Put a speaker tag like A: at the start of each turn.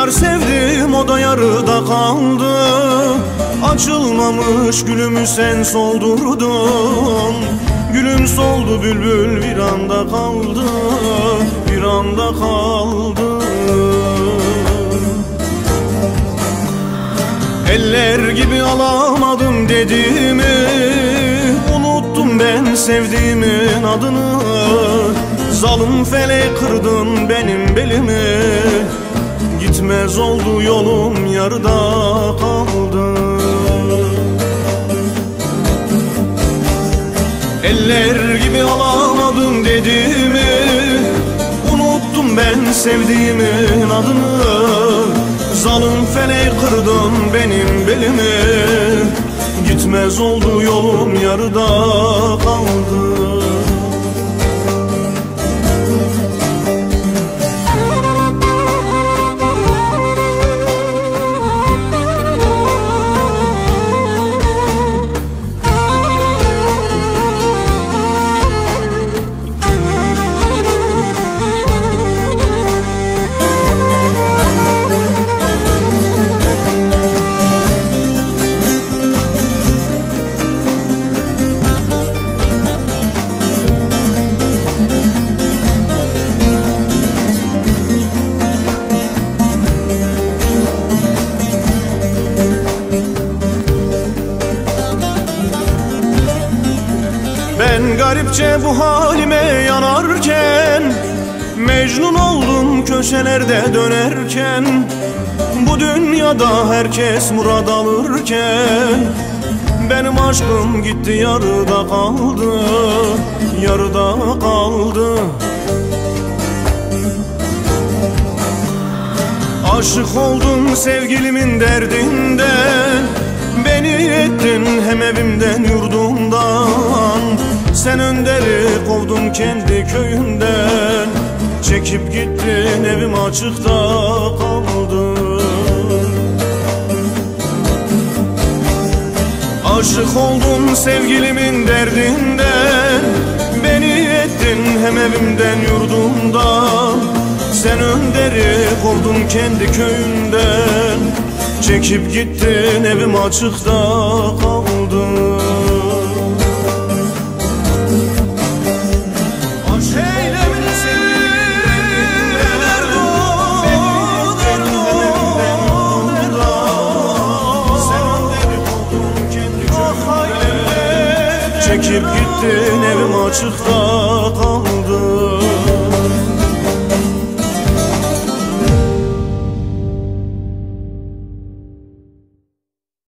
A: yar sevdim, o da yarıda kaldı. Açılmamış gülümü sen soldurdun. Gülüm soldu bülbül bir anda kaldı, bir anda kaldı. Eller gibi alamadım dediğimi, unuttum ben sevdiğimin adını. Zalim felek kırdın benim belimi, gitmez oldu yolum yarıda kaldı. Eller gibi alamadım dediğimi, unuttum ben sevdiğimin adını. Zalim felek kırdın benim belimi, gitmez oldu yolum yarıda kaldı. Ben garipçe bu halime yanarken, Mecnun oldum köşelerde dönerken. Bu dünyada herkes murad alırken, benim aşkım gitti yarıda kaldı, yarıda kaldı. Aşık oldum sevgilimin derdinden, beni ettin hem evimden yurdumdan. Sen Önder'i kovdun kendi köyünden, çekip gittin evim açıkta kaldı. Aşık oldum sevgilimin derdinden, beni ettin hem evimden yurdumdan. Sen Önder'i kovdun kendi köyünden, çekip gittin evim açıkta kaldı. Çekip gittin evim açıkta